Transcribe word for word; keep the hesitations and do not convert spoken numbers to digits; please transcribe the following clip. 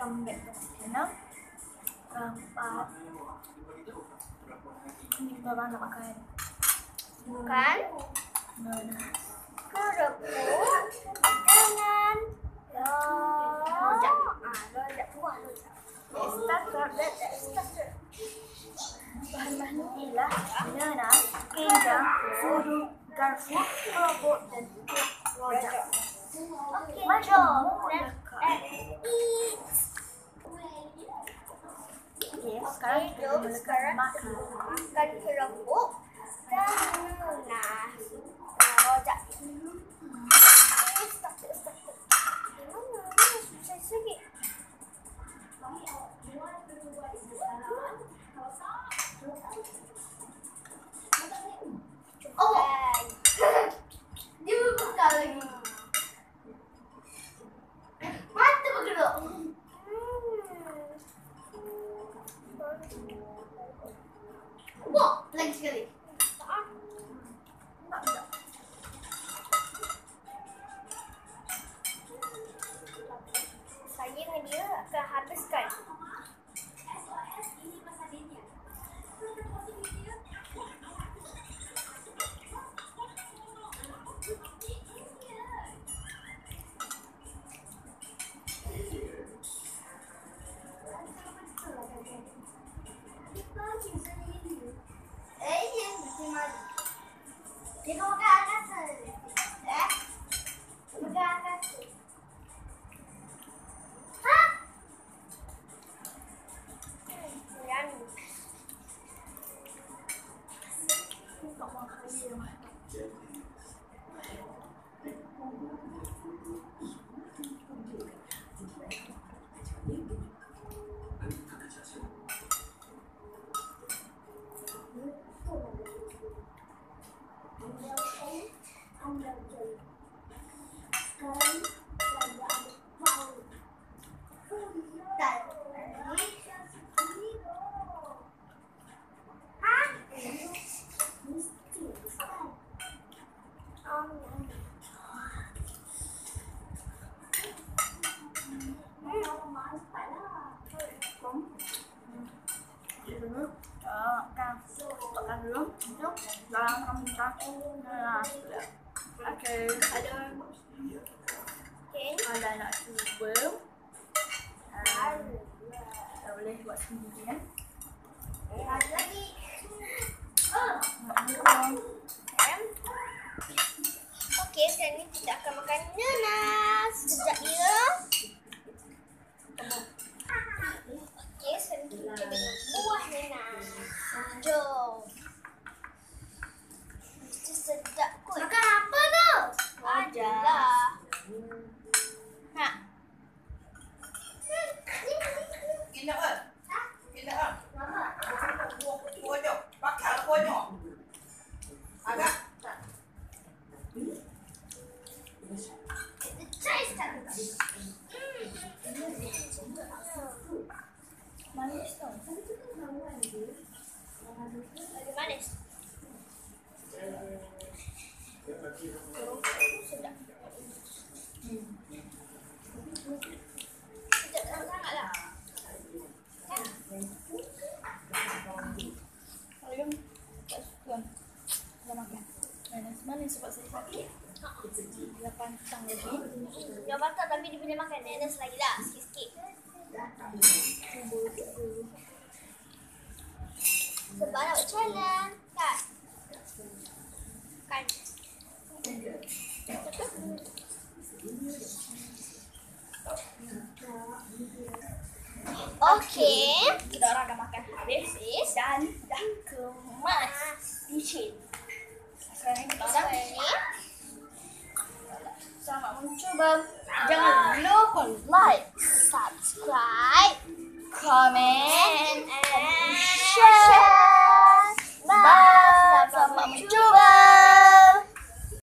Kembali enam, empat. Ini berapa nak makan? Makan. Nenas. Keropok. Makanan. Rojak. Ah, rojak kuah rojak. Starter, starter. Bahan-bahan ialah nenas, pinggang, sudu, garpu, keropok dan rojak. Okay, jom. Let's eat. Okay, sekarang kita Jom mulakan sekarang makan. makan keropok dan nenas dan rojak. Eh, starter, starter. Mana? Susah sikit. Oh, dia buka lagi. Mata bergerak. Wah, lagi sekali. Tak. Tak tak. Saya dengan dia akan habiskan. Dia kau makan atas. Eh? Makan atas. Ha? Yummy. Tak makan dia. Dulu, makan, makan dulu, itu, dalam makan, nah, oke, ada, ada nak cuba, tak boleh buat sendirian. Ada lagi. Okey, sekarang ni kita akan makan nenas. Sekejap ya. Okey, sekarang kita dengan buah nenas. Jom. Mesti sedap kot. Makan apa tu? Adalah. Ha. Gila kan? Gila kan? Pojok, bakal pojok. Agak. Try start. Manis tau. Lagi manis. Sedap. Sedap sangat-sangatlah. Ayam, tak suka. Dah makan. Manis manis sebab saya sakit. Dia pantang lagi. Dia patut tapi dia boleh makan nenas lagi lah. Sikit-sikit. Cuba dulu. Sebab nak buat challenge. Kan? Kan? Okey. Kita orang dah makan habis dan dah kemas. Licin. Sekarang kita orang selamat mencuba. Jangan lupa like, Subscribe. comment